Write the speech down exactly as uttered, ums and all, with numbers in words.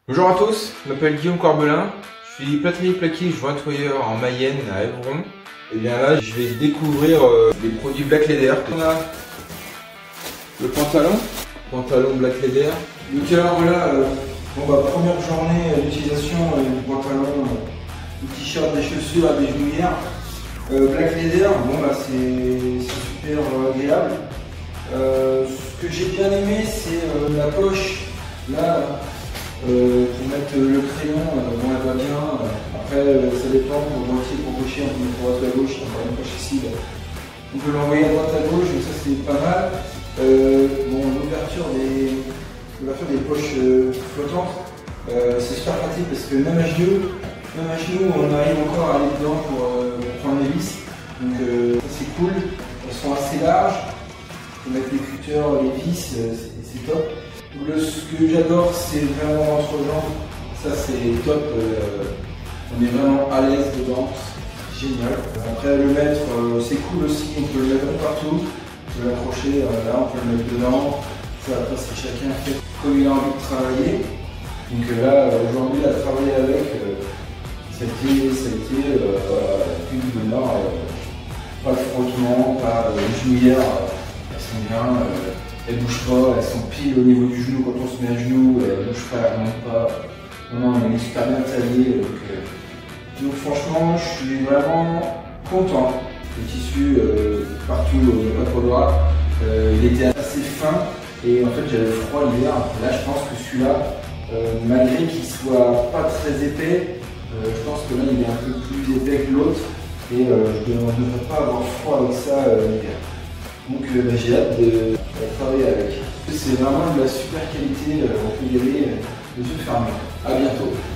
Bonjour à tous, je m'appelle Guillaume Corbelin, je suis plâtrier plaqué, jointoyeur en Mayenne à Évron. Et bien là, je vais découvrir euh, les produits Black Leather. On a le pantalon, pantalon Black Leather. Donc alors voilà, euh, bon, bah, première journée d'utilisation euh, du pantalon, euh, du t-shirt, des chaussures, des genouillères. Euh, Black Leather, bon bah c'est super euh, agréable. Euh, ce que j'ai bien aimé, c'est euh, la poche là. Euh, pour mettre le crayon, euh, bon, elle va bien. Euh, après, euh, ça dépend pour droitier, pour gaucher, on peut mettre pour droite à gauche. Encore une poche ici, là. On peut l'envoyer à droite à gauche, donc ça c'est pas mal. Euh, bon, l'ouverture des, des poches euh, flottantes, euh, c'est super pratique parce que même à genoux, même à genoux, on arrive encore à aller dedans pour, euh, pour prendre les vis. Donc euh, ça c'est cool. Elles sont assez larges. On peut mettre les cutters, les vis, euh, c'est top. Le, ce que j'adore, c'est vraiment l'entrejambe. Ça, c'est top. Euh, on est vraiment à l'aise dedans. C'est génial. Après, le mettre, euh, c'est cool aussi. On peut le mettre partout. On peut l'accrocher euh, là, on peut le mettre dedans. Ça, après, c'est chacun fait comme il a envie de travailler. Donc euh, là, aujourd'hui, à travailler avec, euh, ça a été, ça a été euh, voilà, une bonheur. Euh, pas de frottement, pas de genouillère. Euh, elles sont bien. Euh, Elles ne bougent pas, elles sont pile au niveau du genou quand on se met à genoux, elles ne bougent pas, elles ne remontent pas. Non, non, il est super bien taillé. Donc, euh, donc franchement, je suis vraiment content. Le tissu, euh, partout, il n'y a pas trop droit. Euh, il était assez fin et en fait j'avais froid l'hiver. Là, je pense que celui-là, euh, malgré qu'il soit pas très épais, euh, je pense que là il est un peu plus épais que l'autre et euh, je ne devrais pas avoir froid avec ça euh, l'hiver. Donc euh, bah, j'ai hâte de, de travailler avec. C'est vraiment de la super qualité, euh, on peut y aller euh, les yeux fermés. A bientôt.